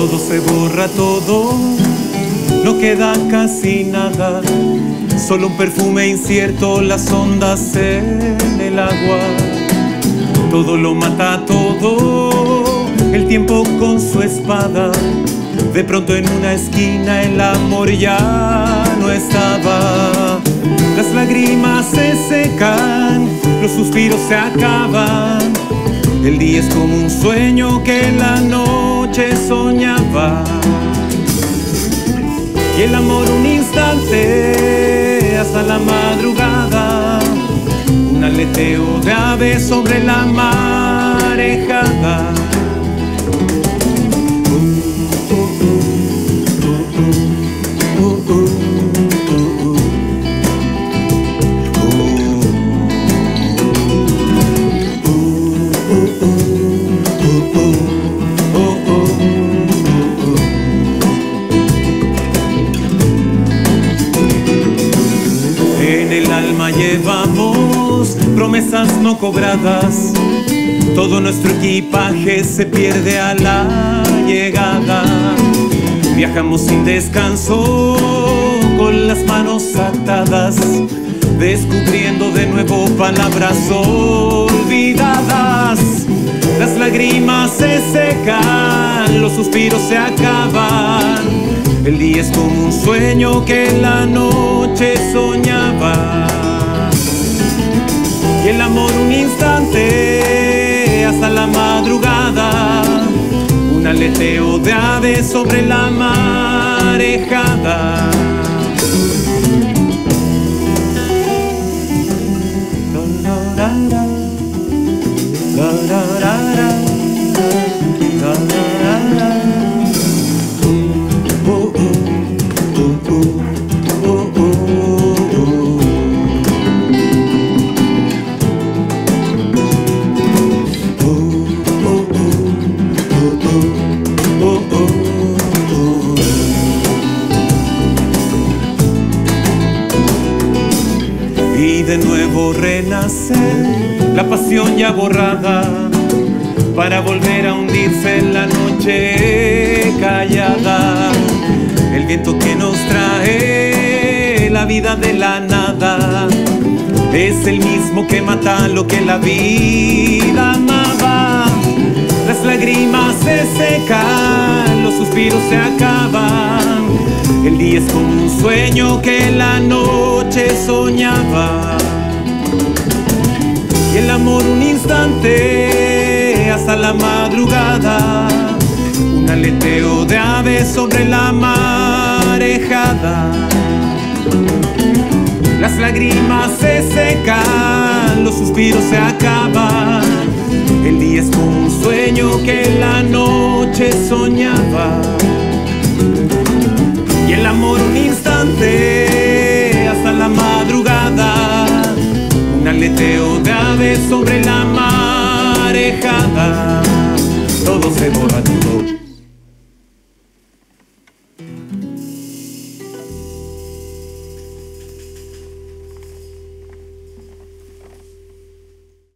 Todo se borra, todo, no queda casi nada, solo un perfume incierto, las ondas en el agua. Todo lo mata todo, el tiempo con su espada. De pronto en una esquina el amor ya no estaba. Las lágrimas se secan, los suspiros se acaban. El día es como un sueño que en la noche soñaba. Y el amor un instante hasta la madrugada, un aleteo de ave sobre la marejada. Llevamos promesas no cobradas, todo nuestro equipaje se pierde a la llegada. Viajamos sin descanso, con las manos atadas, descubriendo de nuevo palabras olvidadas. Las lágrimas se secan, los suspiros se acaban. El día es como un sueño que en la noche soñaba. Y el amor un instante hasta la madrugada, un aleteo de ave sobre la marejada. Y de nuevo renacer, la pasión ya borrada, para volver a hundirse en la noche callada. El viento que nos trae la vida de la nada es el mismo que mata lo que la vida amaba. Las lágrimas se secan, los suspiros se acaban. El día es como un sueño que en la noche soñaba. Y el amor un instante hasta la madrugada, un aleteo de ave sobre la marejada. Las lágrimas se secan, los suspiros se acaban. El día es como un sueño que en la noche soñaba. Y el amor un instante hasta la madrugada, un aleteo de ave sobre la marejada. Todo se borra.